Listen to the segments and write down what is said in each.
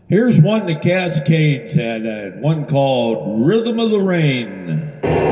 Here's one the Cascades had, one called Rhythm of the Rain.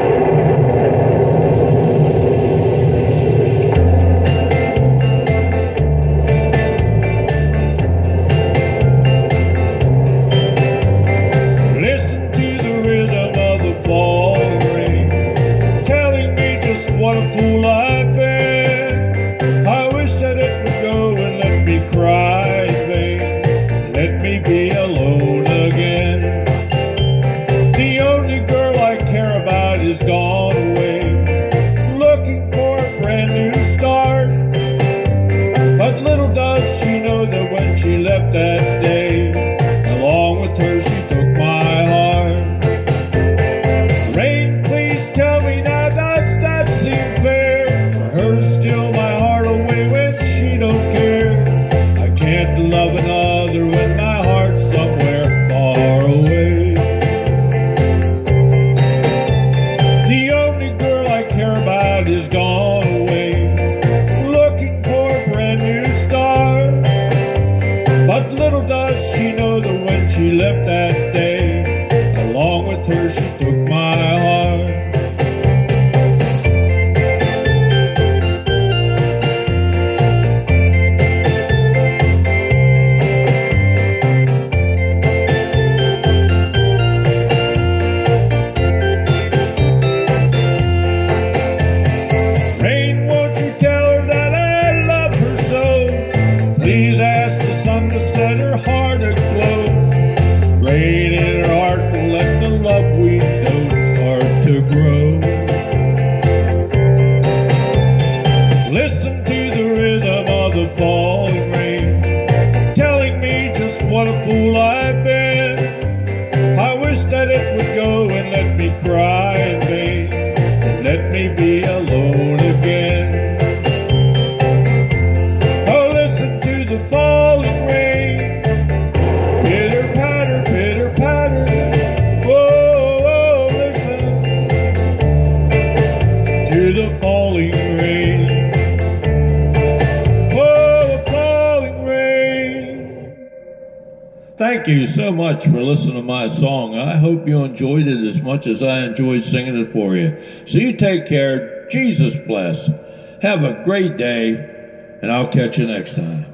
Listen to the rhythm of the falling rain, telling me just what a fool I've been. I wish that it would go and let me cry in vain, let me be alone again. The only girl I care about is gone away, looking for a brand new start. But little does she know that when she left that day, along with her she took my heart. Rain, please tell me now, does that seem fair? For her to steal my heart away when she don't care. I can't love another when my heart's somewhere far away. The only girl I care about is gone away, looking for a brand new start. But little does she know that when she left that day, along with her she took my heart. Rain, won't you tell her that I love her so? Please ask the sun to set her heart aglow. Rain in her heart will let the love we know start to grow. Listen to the rhythm of the falling rain, telling me just what a fool I've been. I wish that it would go and let me cry in vain, and let me be alone again. Oh, listen to the falling rain, pitter patter, whoa, whoa, listen to the falling rain, whoa, the falling rain. Thank you so much for listening to my song. I hope you enjoyed it as much as I enjoyed singing it for you. So you take care. Jesus bless. Have a great day, and I'll catch you next time.